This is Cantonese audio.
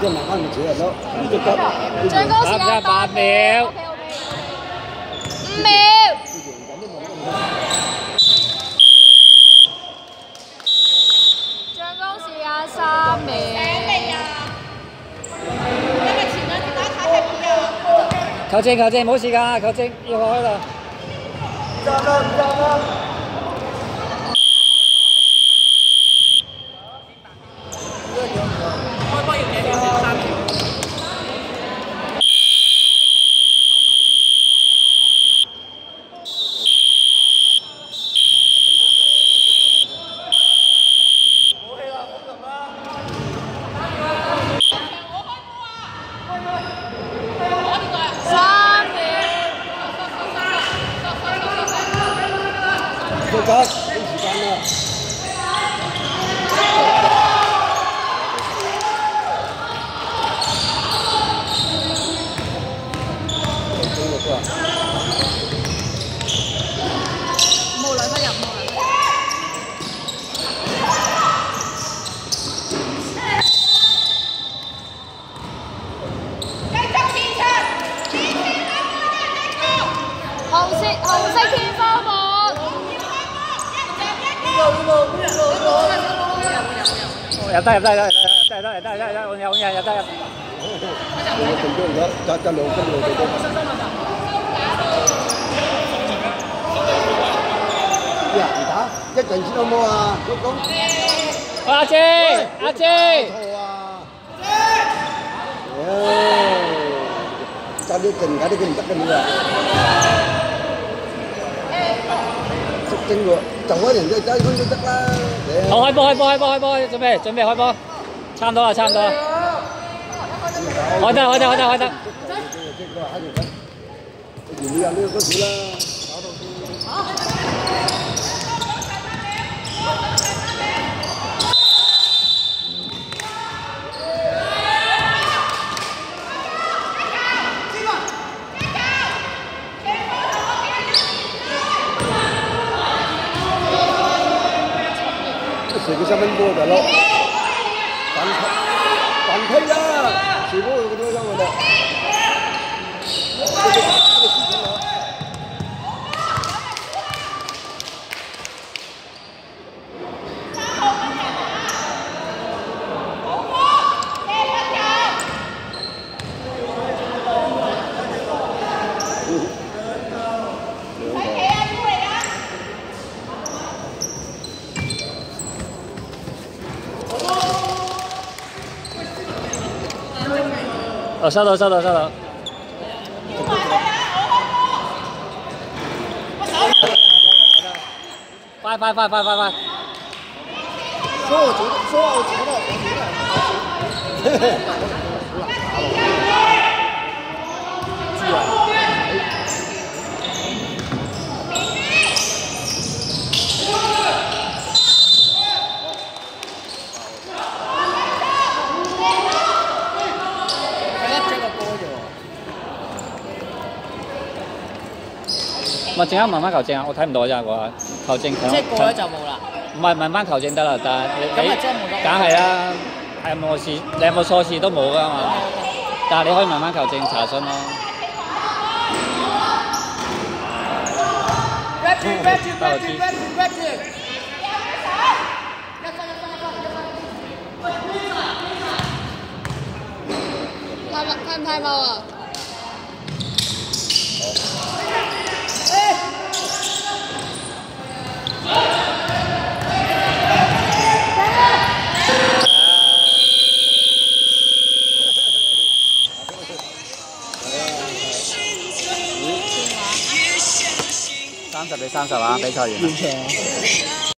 即係慢慢咪自己人咯，即刻。 最高時間8秒。5秒。最高時間3秒。因為前兩節打太 happy 啊！ 球證，冇時間啊！球證要開啦。 唔爭啦！ 開波要幾秒？3秒。 冇緊，冇時間啦。 冇兩分入，冇兩分。繼續前場，紅色天花板。 入得，我有入得。 得兩分嚟嘅。呀，唔打，一陣先好冇啊？ 阿姐。 錯啊！爭啲靜解啲佢唔得嘅你啊！正喎，就開人哋1分都得啦。 好，開波，準備開波，差唔多啦。開得。原理有呢個嗰時啦，搞到射個3分波大佬，反推啊！射波佢都收我哋。 哦，收到。快！ 说我觉得。 咪陣間問翻球證啊！我睇唔到咋個球證。 即係過咗就冇啦。 唔係問翻球證得啦，但係你咁啊，即係冇得。 梗係啦，係冇事，你有冇錯事都冇噶嘛。但係你可以問翻球證查詢咯。 time time out 啊！ 30比30啊！比賽完。